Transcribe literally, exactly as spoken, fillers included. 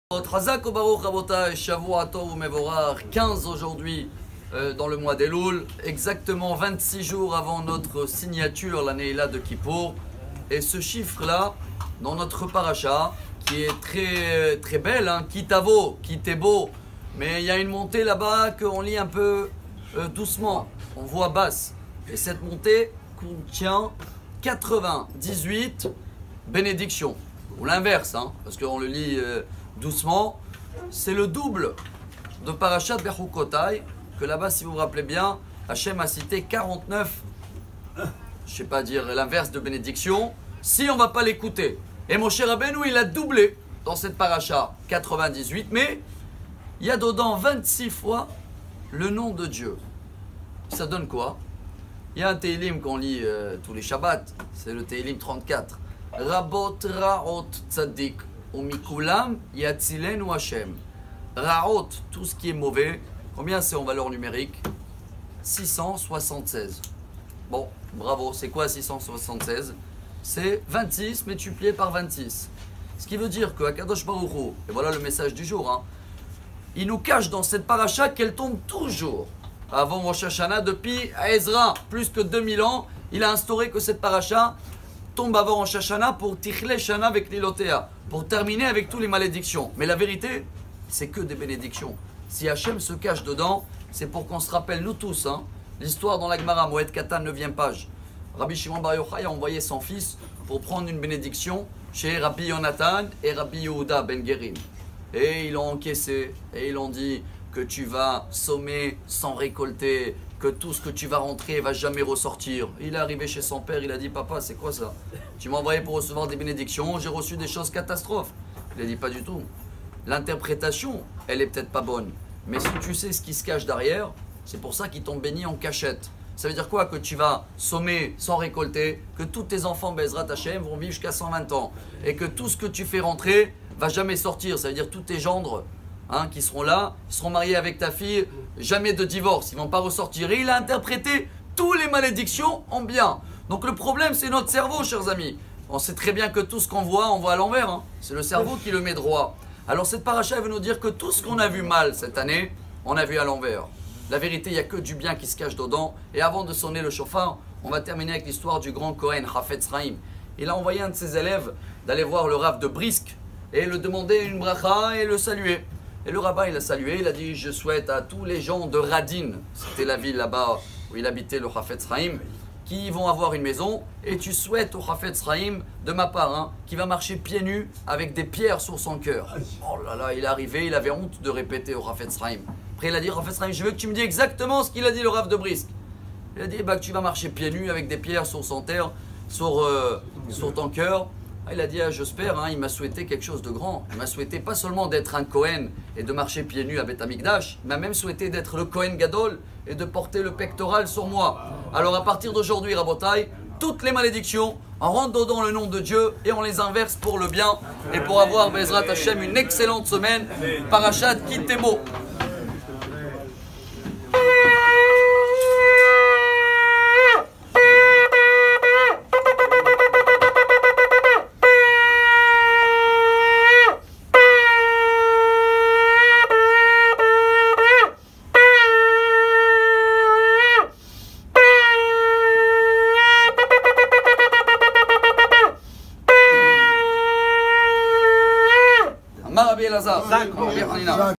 Chazak ou Baruch Rabotai, Shavua Tov Mevorach, quinze aujourd'hui euh, dans le mois d'Elul, exactement vingt-six jours avant notre signature, l'année là de Kippour. Et ce chiffre-là, dans notre paracha, qui est très, très belle, hein, Kitavo, Kitebo, mais il y a une montée là-bas qu'on lit un peu euh, doucement, on voit basse. Et cette montée contient quatre-vingt-dix-huit bénédictions, ou l'inverse, hein, parce qu'on le lit euh, doucement. C'est le double de Parashat Bechukotai, que là-bas, si vous vous rappelez bien, Hachem a cité quarante-neuf, je ne sais pas dire l'inverse de bénédiction, si on ne va pas l'écouter. Et Moshe Rabbeinu, il a doublé dans cette paracha quatre-vingt-dix-huit, mais il y a dedans vingt-six fois le nom de Dieu. Ça donne quoi? Il y a un Teilim qu'on lit euh, tous les Shabbats, c'est le Teilim trente-quatre. Rabot Ra'ot Tzadik Umikulam Yatzilenu Hashem. Ra'ot, tout ce qui est mauvais, combien c'est en valeur numérique? six cent soixante-seize. Bon, bravo, c'est quoi six cent soixante-seize? C'est vingt-six multiplié par vingt-six. Ce qui veut dire que Akadosh Baruch Hu, et voilà le message du jour, hein, il nous cache dans cette paracha qu'elle tombe toujours avant Rosh Hashanah. Depuis Ezra, plus que deux mille ans, il a instauré que cette paracha tombe avant Rosh Hashanah pour Tichle Shana avec Lilotea, pour terminer avec toutes les malédictions. Mais la vérité, c'est que des bénédictions. Si Hachem se cache dedans, c'est pour qu'on se rappelle, nous tous, hein, l'histoire dans la Gemara, Moed Katan, neuvième page. Rabbi Shimon Bar Yochai a envoyé son fils pour prendre une bénédiction chez Rabbi Yonatan et Rabbi Yehuda Ben Gerim. Et ils l'ont encaissé, et ils l'ont dit que tu vas sommer sans récolter, que tout ce que tu vas rentrer ne va jamais ressortir. Il est arrivé chez son père, il a dit: papa, c'est quoi ça? Tu m'as envoyé pour recevoir des bénédictions, j'ai reçu des choses catastrophes. Il a dit: pas du tout. L'interprétation, elle est peut-être pas bonne, mais si tu sais ce qui se cache derrière, c'est pour ça qu'ils t'ont béni en cachette. Ça veut dire quoi? Que tu vas sommer sans récolter, que tous tes enfants Bezrat Hashem vont vivre jusqu'à cent vingt ans, et que tout ce que tu fais rentrer va jamais sortir. Ça veut dire tous tes gendres, hein, qui seront là, ils seront mariés avec ta fille, jamais de divorce, ils ne vont pas ressortir. Et il a interprété toutes les malédictions en bien. Donc le problème, c'est notre cerveau, chers amis. On sait très bien que tout ce qu'on voit, on voit à l'envers, hein. C'est le cerveau qui le met droit. Alors cette paracha, elle veut nous dire que tout ce qu'on a vu mal cette année, on a vu à l'envers. La vérité, il n'y a que du bien qui se cache dedans. Et avant de sonner le chauffard, on va terminer avec l'histoire du grand Kohen, Chafetz Chaim. Il a envoyé un de ses élèves d'aller voir le Rav de Brisk et le demander une bracha et le saluer. Et le rabbin, il a salué, il a dit: je souhaite à tous les gens de Radin, c'était la ville là-bas où il habitait, le Chafetz Chaim, qui vont avoir une maison, et tu souhaites au Chafetz Chaim, de ma part, hein, qui va marcher pieds nus avec des pierres sur son cœur. Oh là là, il est arrivé, il avait honte de répéter au Chafetz Chaim. Après il a dit: Chafetz Chaim, je veux que tu me dis exactement ce qu'il a dit le Rav de Brisk. Il a dit: bah, que tu vas marcher pieds nus avec des pierres sur son terre, sur, euh, sur ton cœur. Il a dit: ah, j'espère, hein, il m'a souhaité quelque chose de grand. Il m'a souhaité pas seulement d'être un Kohen et de marcher pieds nus à Beth Amikdash, il m'a même souhaité d'être le Kohen Gadol et de porter le pectoral sur moi. Alors à partir d'aujourd'hui, Rabotai, toutes les malédictions, on rentre dedans le nom de Dieu et on les inverse pour le bien et pour avoir, Bezrat Hashem, une excellente semaine. Parashat Kitebo. Rabbi Elazar.